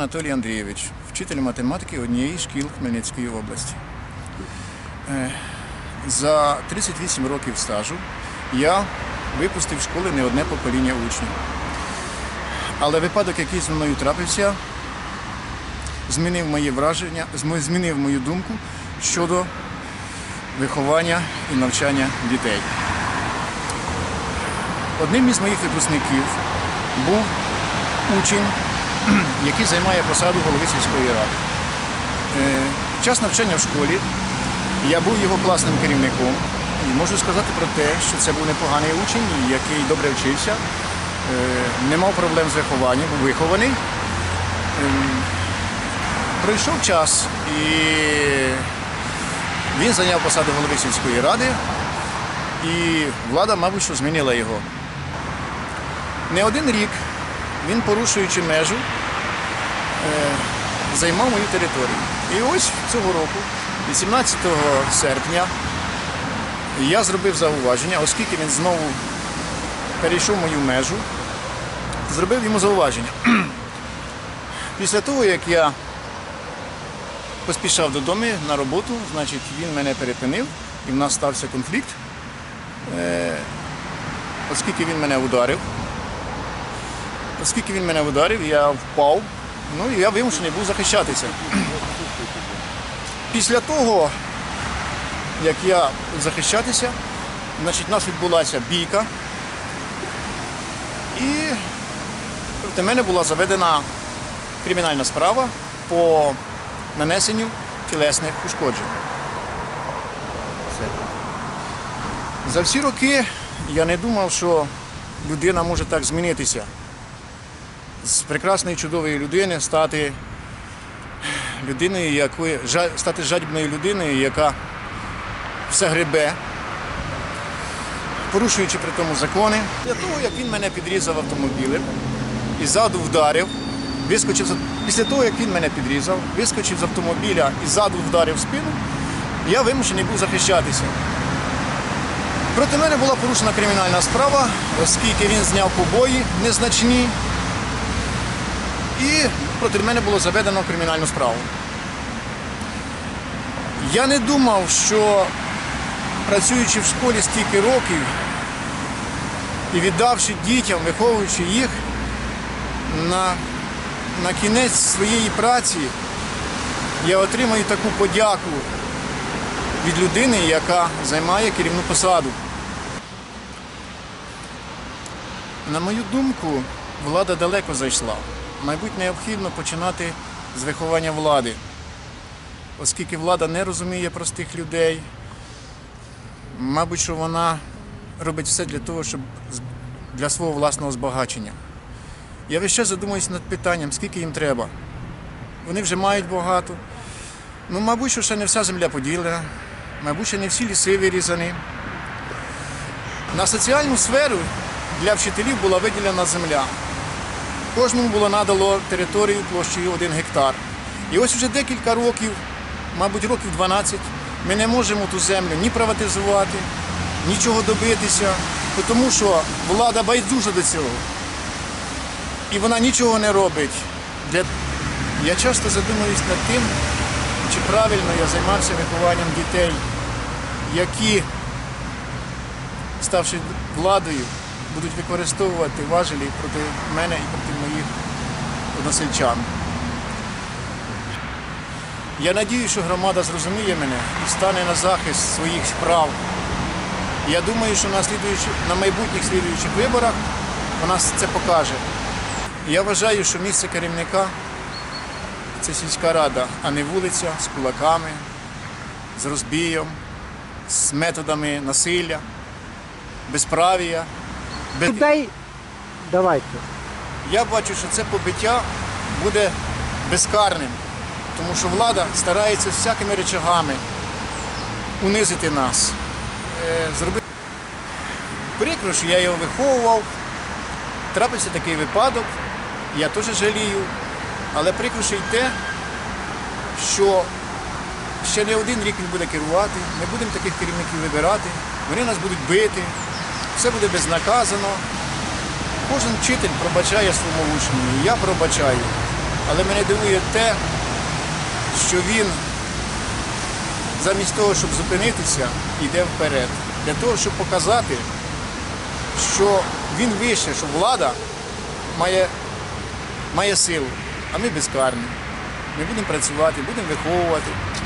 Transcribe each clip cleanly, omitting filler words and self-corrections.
Анатолій Андрійович, вчитель математики однієї з шкіл Хмельницької області. За 38 років стажу я випустив з школи не одне покоління учнів. Але випадок, який зі мною трапився, змінив моє враження, змінив мою думку щодо виховання і навчання дітей. Одним із моїх випускників був учень, який займає посаду голови сільської ради. Під час навчання в школі я був його класним керівником і можу сказати про те, що це був непоганий учень, який добре вчився, не мав проблем з вихованням, був вихований. Пройшов час і він зайняв посаду голови сільської ради, і влада, мабуть, що змінила його. Не один рік він, порушуючи межу, займав мою територію. І ось цього року, 18 серпня, я зробив зауваження, оскільки він знову перейшов мою межу, зробив йому зауваження. Після того, як я поспішав додому на роботу, значить, він мене перепинив, і в нас стався конфлікт, оскільки він мене ударив. Оскільки він мене ударив, я впав, і я вимушений був захищатися. Після того, як я захищатися, значить, у нас відбулася бійка, і проти мене була заведена кримінальна справа по нанесенню тілесних ушкоджень. За всі роки я не думав, що людина може так змінитися. З прекрасної, чудової людини стати людиною, стати жадібною людиною, яка все гребе, порушуючи при тому закони. Для того, як він мене підрізав автомобілем і ззаду вдарив, після того, як він мене підрізав, вискочив з автомобіля і ззаду вдарив в спину, я вимушений був захищатися. Проти мене була порушена кримінальна справа, оскільки він зняв побої незначні, і проти мене було заведено кримінальну справу. Я не думав, що працюючи в школі стільки років і віддавши дітям, виховуючи їх, на кінець своєї праці я отримаю таку подяку від людини, яка займає керівну посаду. На мою думку, влада далеко зайшла. Мабуть, необхідно починати з виховання влади, оскільки влада не розуміє простих людей. Мабуть, що вона робить все для того, для свого власного збагачення. Я весь час задумуюся над питанням, скільки їм треба. Вони вже мають багато. Мабуть, що ще не вся земля поділена, мабуть, ще не всі ліси вирізані. На соціальну сферу для вчителів була виділена земля. Кожному було надано територію площею 1 гектар. І ось вже декілька років, мабуть, років 12, ми не можемо ту землю ні приватизувати, нічого добитися, тому що влада байдужа до цього. І вона нічого не робить. Я часто задумуюсь над тим, чи правильно я займався вихованням дітей, які, ставши владою, будуть використовувати важелі проти мене і проти моїх односельчан. Я надію, що громада зрозуміє мене і стане на захист своїх прав. Я думаю, що на майбутніх слідуючих виборах вона це покаже. Я вважаю, що місце керівника – це сільська рада, а не вулиця з кулаками, з розбієм, з методами насилля, безправія. Давайте. Я бачу, що це побиття буде безкарним, тому що влада старається всякими речагами унизити нас. Прикро, що я його виховував, трапився такий випадок, я теж жалію, але прикро ще й те, що ще не один рік він буде керувати, ми будемо таких керівників вибирати, вони нас будуть бити, все буде безнаказано. Кожен вчитель пробачає своєму учню, я пробачаю. Але мене дивує те, що він замість того, щоб зупинитися, йде вперед. Для того, щоб показати, що він вище, що влада має силу, а ми безкарні. Ми будемо працювати, будемо виховувати.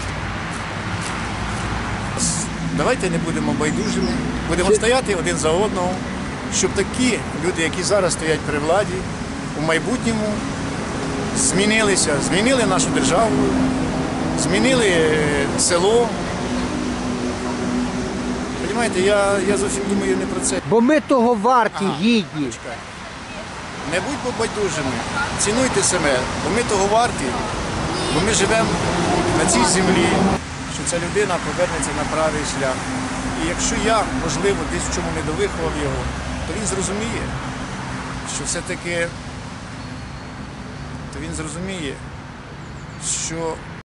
Давайте не будемо байдужими, будемо стояти один за одного, щоб такі люди, які зараз стоять при владі, у майбутньому змінилися, змінили нашу державу, змінили село. Понимаєте, я зовсім думаю не про це. Бо ми того варті, гідні. Чекай. Не будьмо байдужими, цінуйте себе, бо ми того варті, бо ми живемо на цій землі, що ця людина повернеться на правий шлях. І якщо я, можливо, десь в чому не довиховав його, то він зрозуміє, що все-таки, що